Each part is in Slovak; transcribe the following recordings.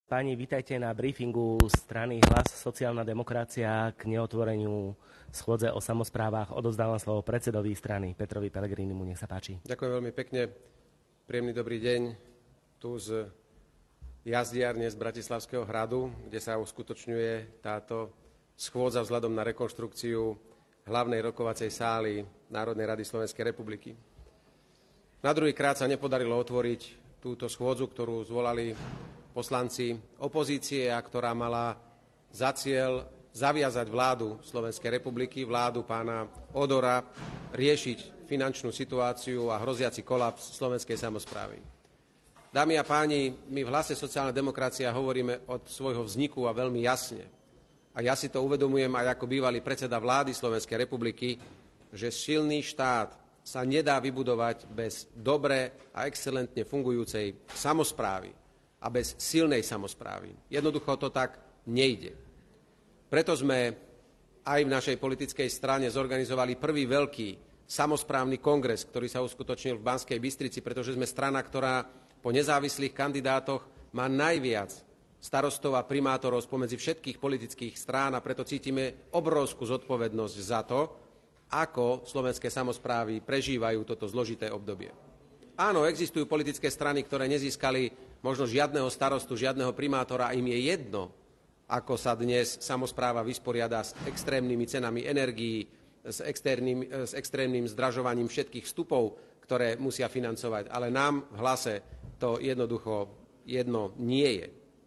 Páni, vítajte na briefingu strany Hlas sociálna demokracia k neotvoreniu schôdze o samosprávach. Odovzdávam slovo predsedovi strany Petrovi Pellegrinimu. Nech sa páči. Ďakujem veľmi pekne. Príjemný dobrý deň tu z jazdiarne z Bratislavského hradu, kde sa uskutočňuje táto schôdza vzhľadom na rekonštrukciu hlavnej rokovacej sály Národnej rady Slovenskej republiky. Na druhýkrát sa nepodarilo otvoriť túto schôdzu, ktorú zvolali poslanci opozície a ktorá mala za cieľ zaviazať vládu Slovenskej republiky, vládu pána Odora, riešiť finančnú situáciu a hroziaci kolaps slovenskej samosprávy. Dámy a páni, my v Hlase sociálna demokracia hovoríme od svojho vzniku a veľmi jasne. A ja si to uvedomujem aj ako bývalý predseda vlády Slovenskej republiky, že silný štát sa nedá vybudovať bez dobre a excelentne fungujúcej samosprávy a bez silnej samosprávy. Jednoducho to tak nejde. Preto sme aj v našej politickej strane zorganizovali prvý veľký samosprávny kongres, ktorý sa uskutočnil v Banskej Bystrici, pretože sme strana, ktorá po nezávislých kandidátoch má najviac starostov a primátorov spomedzi všetkých politických strán a preto cítime obrovskú zodpovednosť za to, ako slovenské samosprávy prežívajú toto zložité obdobie. Áno, existujú politické strany, ktoré nezískali možno žiadneho starostu, žiadneho primátora, im je jedno, ako sa dnes samospráva vysporiada s extrémnymi cenami energií, s extrémnym zdražovaním všetkých vstupov, ktoré musia financovať. Ale nám v Hlase to jednoducho jedno nie je.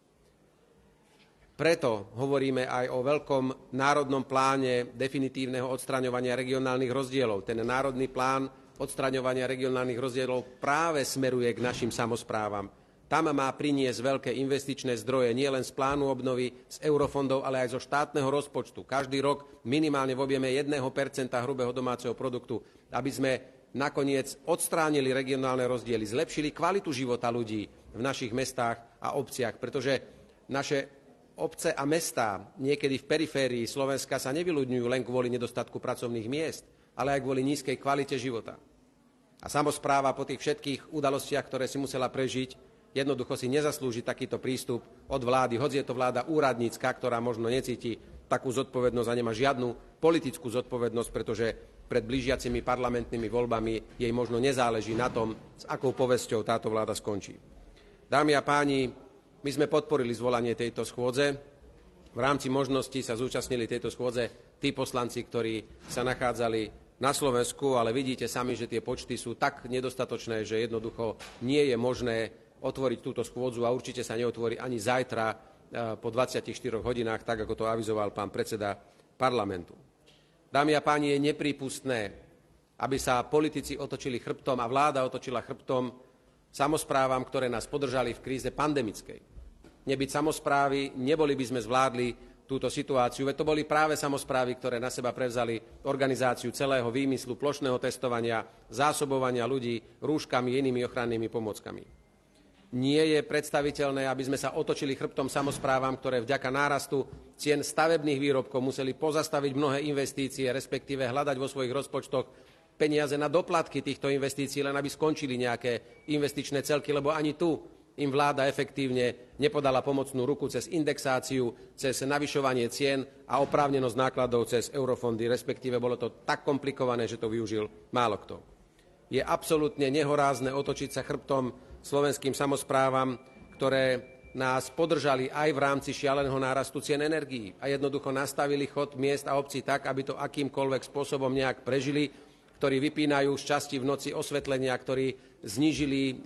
Preto hovoríme aj o veľkom národnom pláne definitívneho odstraňovania regionálnych rozdielov. Ten národný plán odstraňovania regionálnych rozdielov práve smeruje k našim samosprávam. Tam má priniesť veľké investičné zdroje nielen z plánu obnovy, z eurofondov, ale aj zo štátneho rozpočtu. Každý rok minimálne v objeme 1% hrubého domáceho produktu, aby sme nakoniec odstránili regionálne rozdiely, zlepšili kvalitu života ľudí v našich mestách a obciach, pretože naše obce a mestá niekedy v periférii Slovenska sa nevyľudňujú len kvôli nedostatku pracovných miest, ale aj kvôli nízkej kvalite života. A samospráva po tých všetkých udalostiach, ktoré si musela prežiť, jednoducho si nezaslúži takýto prístup od vlády, hoci je to vláda úradnícka, ktorá možno necíti takú zodpovednosť a nemá žiadnu politickú zodpovednosť, pretože pred blížiacimi parlamentnými voľbami jej možno nezáleží na tom, s akou povesťou táto vláda skončí. Dámy a páni, my sme podporili zvolanie tejto schôdze. V rámci možností sa zúčastnili tejto schôdze tí poslanci, ktorí sa nachádzali na Slovensku, ale vidíte sami, že tie počty sú tak nedostatočné, že jednoducho nie je možné otvoriť túto schôdzu a určite sa neotvorí ani zajtra po 24 hodinách, tak ako to avizoval pán predseda parlamentu. Dámy a páni, je neprípustné, aby sa politici otočili chrbtom a vláda otočila chrbtom samosprávam, ktoré nás podržali v kríze pandemickej. Nebyť samosprávy, neboli by sme zvládli túto situáciu, veď to boli práve samosprávy, ktoré na seba prevzali organizáciu celého výmyslu plošného testovania, zásobovania ľudí rúškami a inými ochrannými pomôckami. Nie je predstaviteľné, aby sme sa otočili chrbtom samosprávam, ktoré vďaka nárastu cien stavebných výrobkov museli pozastaviť mnohé investície, respektíve hľadať vo svojich rozpočtoch peniaze na doplatky týchto investícií, len aby skončili nejaké investičné celky, lebo ani tu im vláda efektívne nepodala pomocnú ruku cez indexáciu, cez navyšovanie cien a oprávnenosť nákladov cez eurofondy, respektíve bolo to tak komplikované, že to využil málo kto. Je absolútne nehorázne otočiť sa chrbtom slovenským samosprávam, ktoré nás podržali aj v rámci šialeného nárastu cien energií a jednoducho nastavili chod miest a obcí tak, aby to akýmkoľvek spôsobom nejak prežili, ktorí vypínajú z časti v noci osvetlenia, ktorí znížili,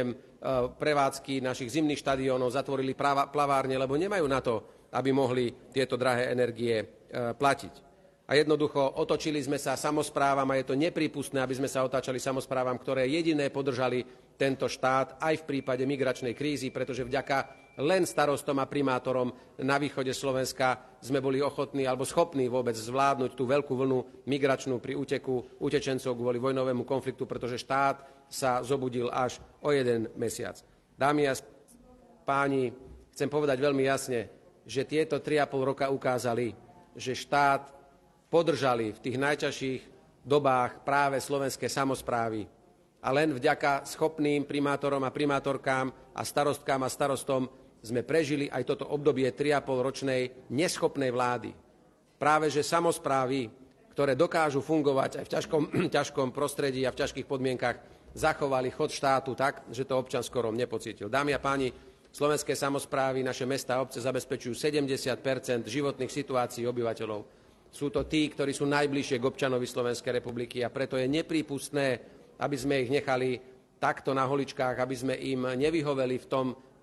prevádzky našich zimných štadiónov, zatvorili plavárne, lebo nemajú na to, aby mohli tieto drahé energie platiť. A jednoducho otočili sme sa samosprávam a je to neprípustné, aby sme sa otáčali samosprávam, ktoré jediné podržali tento štát aj v prípade migračnej krízy, pretože vďaka len starostom a primátorom na východe Slovenska sme boli ochotní alebo schopní vôbec zvládnuť tú veľkú vlnu migračnú pri úteku utečencov kvôli vojnovému konfliktu, pretože štát sa zobudil až o 1 mesiac. Dámy a páni, chcem povedať veľmi jasne, že tieto 3,5 roka ukázali, že štát podržali v tých najťažších dobách práve slovenské samosprávy. A len vďaka schopným primátorom a primátorkám a starostkám a starostom sme prežili aj toto obdobie 3,5-ročnej neschopnej vlády. Práve že samosprávy, ktoré dokážu fungovať aj v ťažkom prostredí a v ťažkých podmienkach, zachovali chod štátu tak, že to občan skoro nepocítil. Dámy a páni, slovenské samosprávy, naše mestá a obce zabezpečujú 70 životných situácií obyvateľov. Sú to tí, ktorí sú najbližšie k občanovi Slovenskej republiky a preto je neprípustné, aby sme ich nechali takto na holičkách, aby sme im nevyhoveli v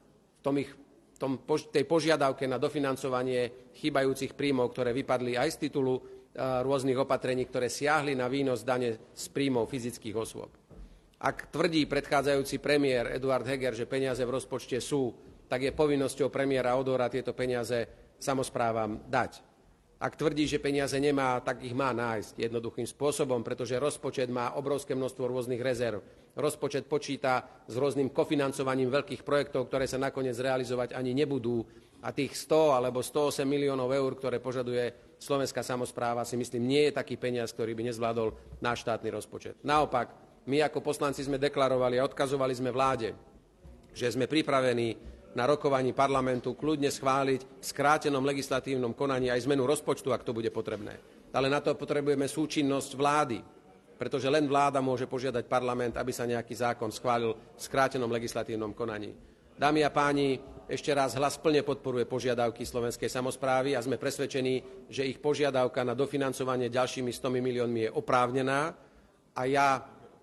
tej požiadavke na dofinancovanie chýbajúcich príjmov, ktoré vypadli aj z titulu rôznych opatrení, ktoré siahli na výnos dane z príjmov fyzických osôb. Ak tvrdí predchádzajúci premiér Eduard Heger, že peniaze v rozpočte sú, tak je povinnosťou premiéra Odora tieto peniaze samosprávam dať. Ak tvrdí, že peniaze nemá, tak ich má nájsť jednoduchým spôsobom, pretože rozpočet má obrovské množstvo rôznych rezerv. Rozpočet počíta s rôznym kofinancovaním veľkých projektov, ktoré sa nakoniec realizovať ani nebudú. A tých 100 alebo 108 miliónov eur, ktoré požaduje slovenská samospráva, si myslím, nie je taký peniaz, ktorý by nezvládol náš štátny rozpočet. Naopak, my ako poslanci sme deklarovali a odkazovali sme vláde, že sme pripravení na rokovaní parlamentu kľudne schváliť v skrátenom legislatívnom konaní aj zmenu rozpočtu, ak to bude potrebné. Ale na to potrebujeme súčinnosť vlády, pretože len vláda môže požiadať parlament, aby sa nejaký zákon schválil v skrátenom legislatívnom konaní. Dámy a páni, ešte raz Hlas plne podporuje požiadavky slovenskej samosprávy a sme presvedčení, že ich požiadavka na dofinancovanie ďalšími 100 miliónmi je oprávnená a ja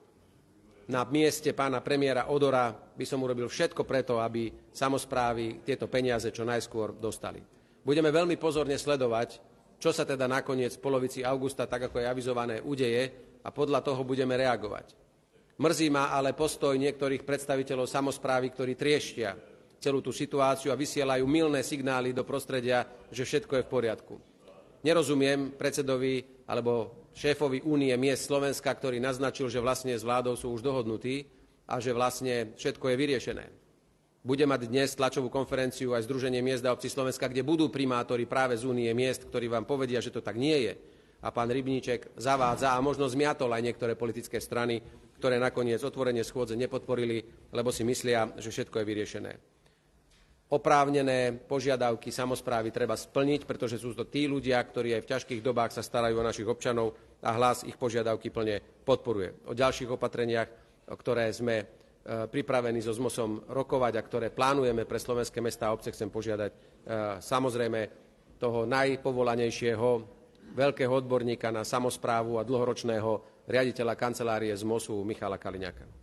na mieste pána premiéra Odora by som urobil všetko preto, aby samosprávy tieto peniaze čo najskôr dostali. Budeme veľmi pozorne sledovať, čo sa teda nakoniec v polovici augusta, tak ako je avizované, udeje a podľa toho budeme reagovať. Mrzí ma ale postoj niektorých predstaviteľov samosprávy, ktorí trieštia celú tú situáciu a vysielajú mylné signály do prostredia, že všetko je v poriadku. Nerozumiem predsedovi alebo šéfovi Únie miest Slovenska, ktorý naznačil, že vlastne s vládou sú už dohodnutí a že vlastne všetko je vyriešené. Bude mať dnes tlačovú konferenciu aj Združenie miest a obcí Slovenska, kde budú primátori práve z Únie miest, ktorí vám povedia, že to tak nie je. A pán Rybníček zavádza a možno zmiatol aj niektoré politické strany, ktoré nakoniec otvorenie schôdze nepodporili, lebo si myslia, že všetko je vyriešené. Oprávnené požiadavky samosprávy treba splniť, pretože sú to tí ľudia, ktorí aj v ťažkých dobách sa starajú o našich občanov a Hlas ich požiadavky plne podporuje. O ďalších opatreniach, ktoré sme pripravení so ZMOSom rokovať a ktoré plánujeme pre slovenské mestá a obce, chcem požiadať samozrejme toho najpovolanejšieho veľkého odborníka na samosprávu a dlhoročného riaditeľa kancelárie ZMOSu Michala Kaliňáka.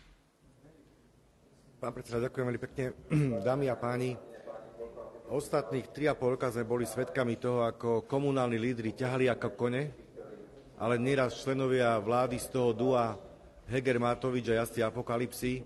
Pán predseda, ďakujem veľmi pekne. Dámy a páni, ostatných 3,5 roka sme boli svedkami toho, ako komunálni lídri ťahali ako kone, ale nieraz členovia vlády z toho dua Heger, Matovič a jazdci apokalypsy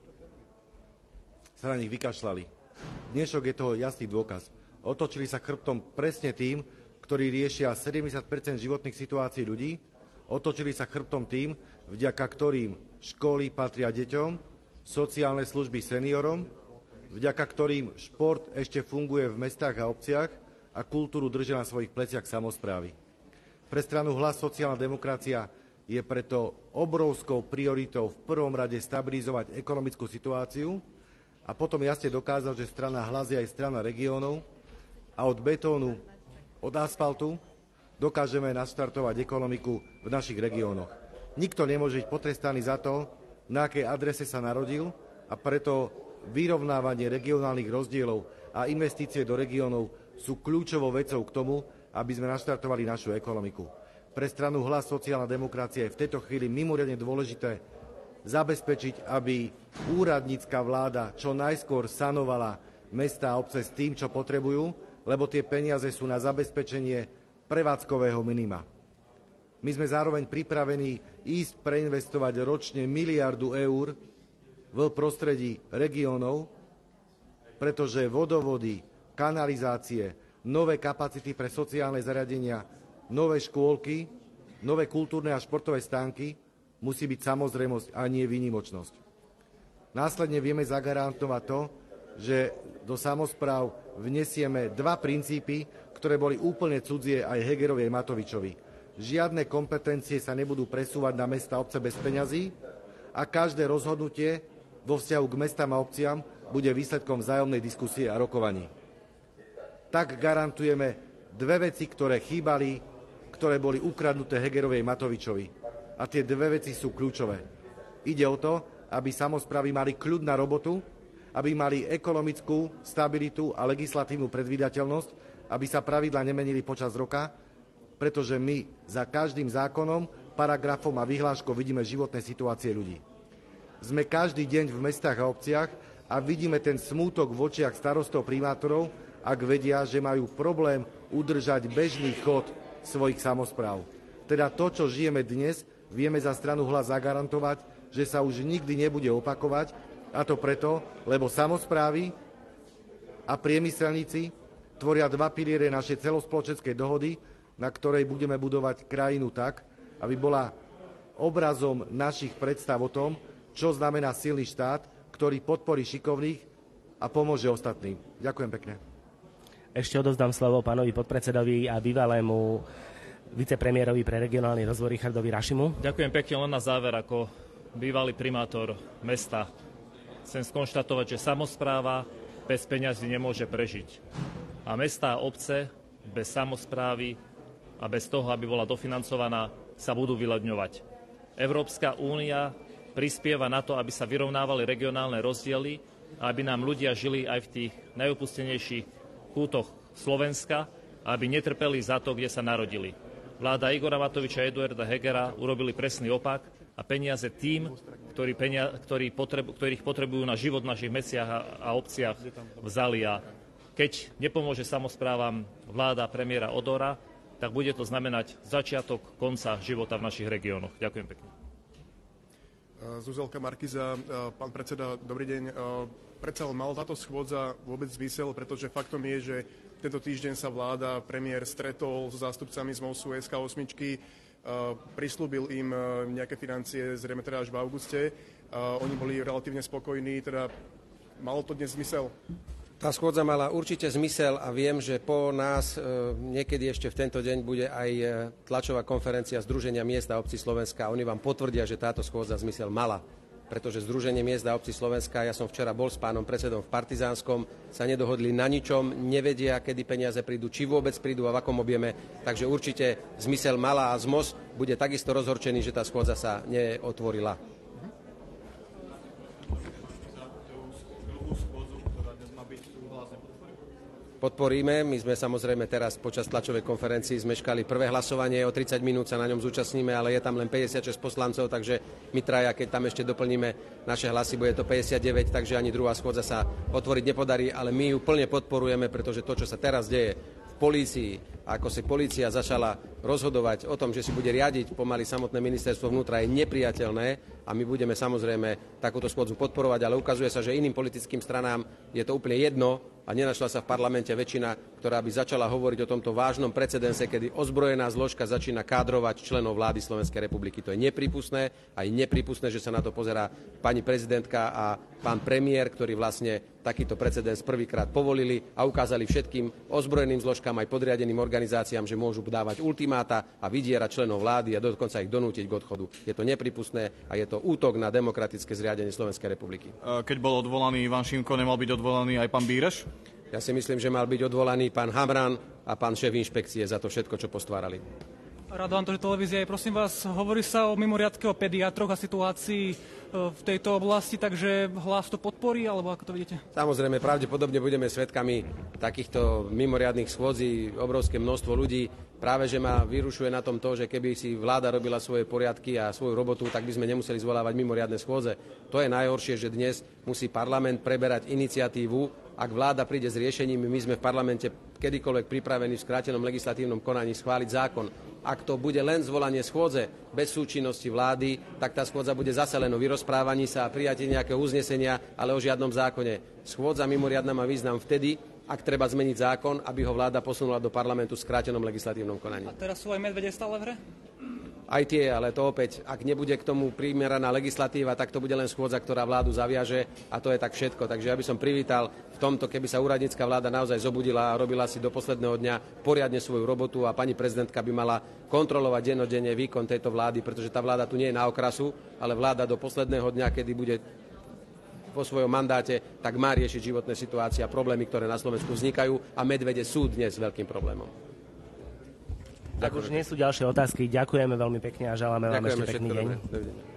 sa na nich vykašľali. Dnešok je toho jasný dôkaz. Otočili sa chrbtom presne tým, ktorí riešia 70% životných situácií ľudí, otočili sa chrbtom tým, vďaka ktorým školy patria deťom, sociálne služby seniorom, vďaka ktorým šport ešte funguje v mestách a obciach a kultúru držia na svojich pleciach samosprávy. Pre stranu Hlas sociálna demokracia je preto obrovskou prioritou v prvom rade stabilizovať ekonomickú situáciu a potom jasne dokázať, že strana Hlas je aj strana regiónov a od betónu, od asfaltu dokážeme naštartovať ekonomiku v našich regiónoch. Nikto nemôže byť potrestaný za to, na akej adrese sa narodil a preto vyrovnávanie regionálnych rozdielov a investície do regiónov sú kľúčovou vecou k tomu, aby sme naštartovali našu ekonomiku. Pre stranu Hlas sociálna demokracia je v tejto chvíli mimoriadne dôležité zabezpečiť, aby úradnícka vláda čo najskôr sanovala mestá a obce s tým, čo potrebujú, lebo tie peniaze sú na zabezpečenie prevádzkového minima. My sme zároveň pripravení ísť preinvestovať ročne 1 miliardu eur v prostredí regiónov, pretože vodovody, kanalizácie, nové kapacity pre sociálne zariadenia, nové škôlky, nové kultúrne a športové stánky musí byť samozrejmosť a nie výnimočnosť. Následne vieme zagarantovať to, že do samospráv vnesieme 2 princípy, ktoré boli úplne cudzie aj Hegerovi aj Matovičovi. Žiadne kompetencie sa nebudú presúvať na mestá a obce bez peňazí a každé rozhodnutie vo vzťahu k mestám a obciam bude výsledkom vzájomnej diskusie a rokovaní. Tak garantujeme dve veci, ktoré chýbali, ktoré boli ukradnuté Hegerovej Matovičovi. A tie dve veci sú kľúčové. Ide o to, aby samosprávy mali kľud na robotu, aby mali ekonomickú stabilitu a legislatívnu predvídateľnosť, aby sa pravidlá nemenili počas roka, pretože my za každým zákonom, paragrafom a vyhláškou vidíme životné situácie ľudí. Sme každý deň v mestách a obciach a vidíme ten smútok v očiach starostov, primátorov, ak vedia, že majú problém udržať bežný chod svojich samospráv. Teda to, čo žijeme dnes, vieme za stranu Hlas zagarantovať, že sa už nikdy nebude opakovať, a to preto, lebo samosprávy a priemyselníci tvoria dva piliere našej celospoločenskej dohody, na ktorej budeme budovať krajinu tak, aby bola obrazom našich predstav o tom, čo znamená silný štát, ktorý podporí šikovných a pomôže ostatným. Ďakujem pekne. Ešte odovzdám slovo pánovi podpredsedovi a bývalému vicepremiérovi pre regionálny rozvoj Richardovi Rašimu. Ďakujem pekne, len na záver, ako bývalý primátor mesta chcem skonštatovať, že samospráva bez peňazí nemôže prežiť. A mestá a obce bez samosprávy a bez toho, aby bola dofinancovaná, sa budú vyľadňovať. Európska únia prispieva na to, aby sa vyrovnávali regionálne rozdiely a aby nám ľudia žili aj v tých najopustenejších kútoch Slovenska a aby netrpeli za to, kde sa narodili. Vláda Igora Matoviča a Eduarda Hegera urobili presný opak a peniaze tým, ktorých potrebujú na život v našich mestiach a obciach, vzali. A keď nepomôže samosprávam vláda premiéra Odora, tak bude to znamenať začiatok konca života v našich regiónoch. Ďakujem pekne. Zuzelka Markiza, pán predseda, dobrý deň. Predsa mal táto schôdza vôbec zmysel, pretože faktom je, že tento týždeň sa vláda, premiér stretol so zástupcami z MOSu SK8, prislúbil im nejaké financie, zrejme teda až v auguste. Oni boli relatívne spokojní, teda malo to dnes zmysel? Tá schôdza mala určite zmysel a viem, že po nás niekedy ešte v tento deň bude aj tlačová konferencia Združenia miest a obcí Slovenska. Oni vám potvrdia, že táto schôdza zmysel mala, pretože Združenie miest a obcí Slovenska, ja som včera bol s pánom predsedom v Partizánskom, sa nedohodli na ničom, nevedia, kedy peniaze prídu, či vôbec prídu a v akom objeme, takže určite zmysel mala a ZMOS bude takisto rozhorčený, že tá schôdza sa neotvorila. Podporíme. My sme samozrejme teraz počas tlačovej konferencii zmeškali prvé hlasovanie, o 30 minút sa na ňom zúčastníme, ale je tam len 56 poslancov, takže my traja, keď tam ešte doplníme naše hlasy, bude to 59, takže ani druhá schôdza sa otvoriť nepodarí, ale my ju plne podporujeme, pretože to, čo sa teraz deje v polícii, ako si polícia začala rozhodovať o tom, že si bude riadiť pomaly samotné ministerstvo vnútra, je nepriateľné a my budeme samozrejme takúto schôdzu podporovať, ale ukazuje sa, že iným politickým stranám je to úplne jedno a nenašla sa v parlamente väčšina, ktorá by začala hovoriť o tomto vážnom precedense, kedy ozbrojená zložka začína kádrovať členov vlády Slovenskej republiky. To je neprípustné a je neprípustné, že sa na to pozerá pani prezidentka a pán premiér, ktorí vlastne takýto precedens prvýkrát povolili a ukázali všetkým ozbrojeným zložkám aj podriadeným organizáciám, že môžu dávať ultimáta a vydierať členov vlády a dokonca ich donútiť k odchodu. Je to neprípustné a je to útok na demokratické zriadenie Slovenskej republiky. Keď bol odvolaný Ivan Šimko, nemal byť odvolaný aj pán Bíreš? Ja si myslím, že mal byť odvolaný pán Hamran a pán šéf inšpekcie za to všetko, čo postvárali. Radovan, to, že televízia je, prosím vás, hovorí sa o mimoriadke o pediatroch a situácii v tejto oblasti, takže Hlas to podporí, alebo ako to vidíte? Samozrejme, pravdepodobne budeme svedkami takýchto mimoriadnych schôdzí, obrovské množstvo ľudí. Práve, že ma vyrušuje na tom to, že keby si vláda robila svoje poriadky a svoju robotu, tak by sme nemuseli zvolávať mimoriadne schôdze. To je najhoršie, že dnes musí parlament preberať iniciatívu. Ak vláda príde s riešením, my sme v parlamente kedykoľvek pripravení v skrátenom legislatívnom konaní schváliť zákon. Ak to bude len zvolanie schôdze bez súčinnosti vlády, tak tá schôdza bude zase len o vyrozprávaní sa a prijatí nejakého uznesenia, ale o žiadnom zákone. Schôdza mimoriadna má význam vtedy, ak treba zmeniť zákon, aby ho vláda posunula do parlamentu v skrátenom legislatívnom konaní. A teraz sú aj medvede stále v hre? Aj tie, ale to opäť, ak nebude k tomu primeraná legislatíva, tak to bude len schôdza, ktorá vládu zaviaže a to je tak všetko. Takže ja by som privítal v tomto, keby sa úradnícka vláda naozaj zobudila a robila si do posledného dňa poriadne svoju robotu a pani prezidentka by mala kontrolovať dennodenne výkon tejto vlády, pretože tá vláda tu nie je na okrasu, ale vláda do posledného dňa, kedy bude vo svojom mandáte, tak má riešiť životné situácie a problémy, ktoré na Slovensku vznikajú a medvede sú dnes veľkým problémom. Ak už nie sú ďalšie otázky, ďakujeme veľmi pekne a želáme vám ešte pekný deň. Dobre.